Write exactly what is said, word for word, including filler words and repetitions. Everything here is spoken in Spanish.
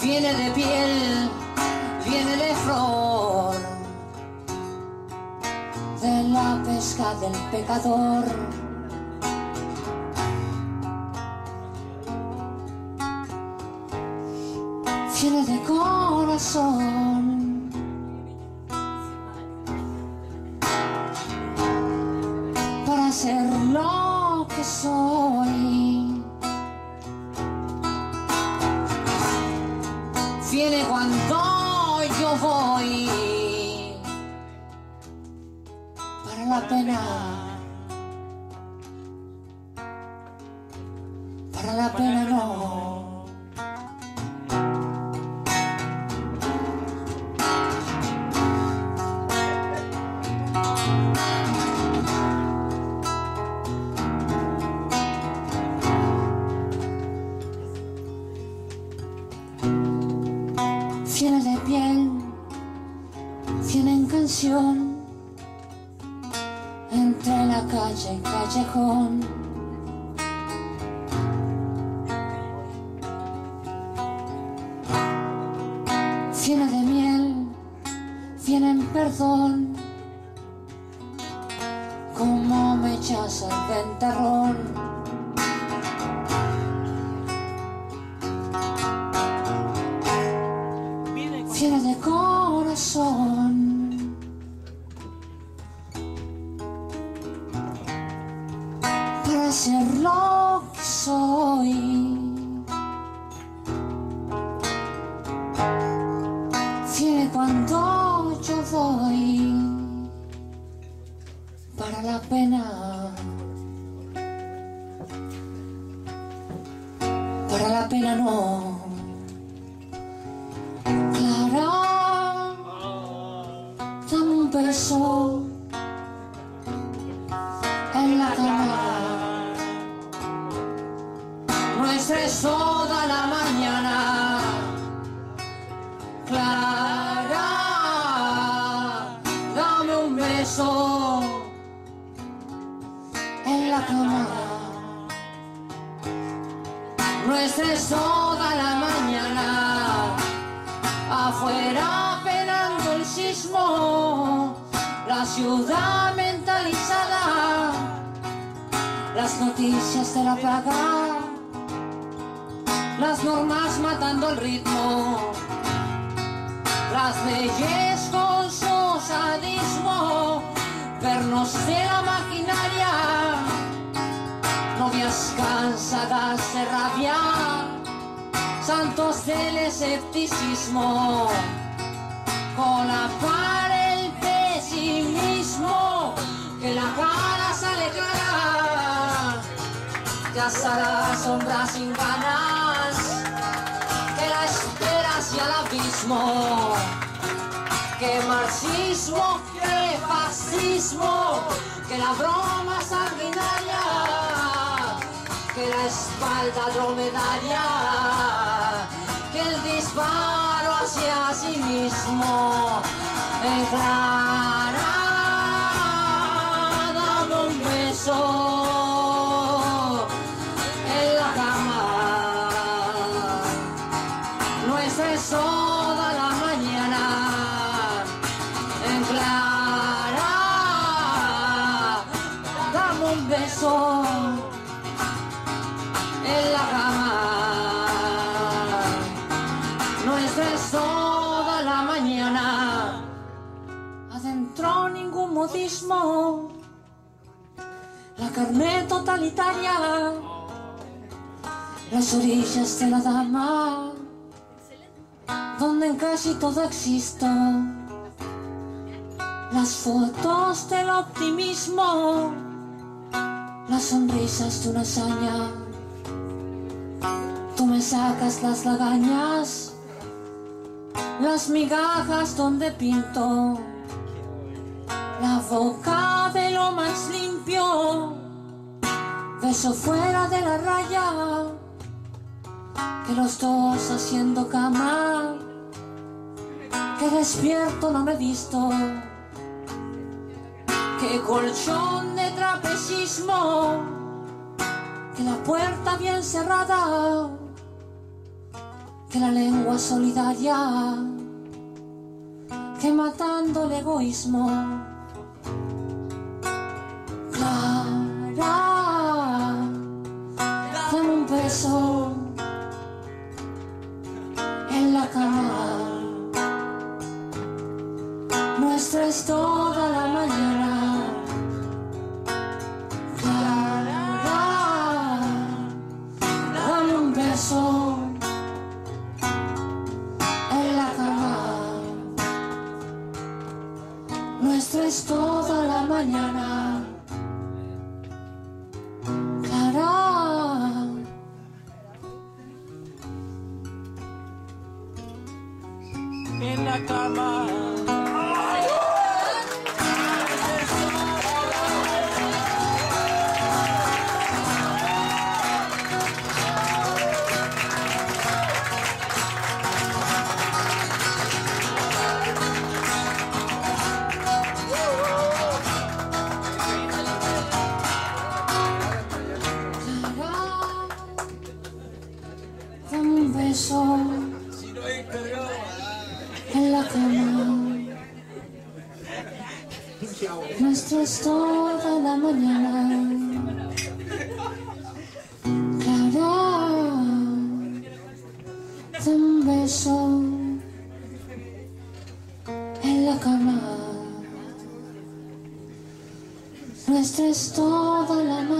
viene de piel, viene de flor, de la pesca del pecador. Viene de corazón, para ser lo que soy. Viene cuando yo voy, para la pena, para la pena no. Viene de piel, viene en canción, entre la calle y callejón. Viene de miel, viene en perdón, como mechas al ventarrón. Viene de corazón, para ser lo que soy. Viene cuando yo voy, para la pena, para la pena no. Dame un beso en la cama, no estés toda la mañana. Clara, dame un beso en la cama, no estés toda la mañana afuera penando el sismo, la ciudad mentalizada, las noticias de la plaga, las normas matando el ritmo, las leyes con su sadismo, pernos de la maquinaria, novias cansadas de rabia, santos del escepticismo, cola para el pesimismo, que la cara sale clara, ya sale la sombra sin ganas, que la espera hacia el abismo, que marxismo, que fascismo, que la broma sanguinaria, que la espalda dromedaria, que el disparo hacia sí mismo. En Clara, dame un beso en la cama, no estés toda la mañana. En Clara, dame un beso en la cama, no estés toda la mañana. Adentro ningún modismo, la carne totalitaria, las orillas de la dama, donde en casi todo existo, las fotos del optimismo, las sonrisas de una hazaña. Tú me sacas las lagañas, las migajas donde pinto, la boca de lo más limpio, beso fuera de la raya, que los dos haciendo cama, que despierto no me he visto, que colchón de trapecismo, que la puerta bien cerrada, que la lengua solidaria, que matando el egoísmo. Clara, dame un beso en la cama. Nuestra es toda la mañana. Clara, dame un beso en la cama. Nuestra es toda la mañana. Clara, en la cama. dame un beso en la cama. Nuestra es toda la mañana. Clara, dame un beso en la cama. Nuestra es toda la mañana.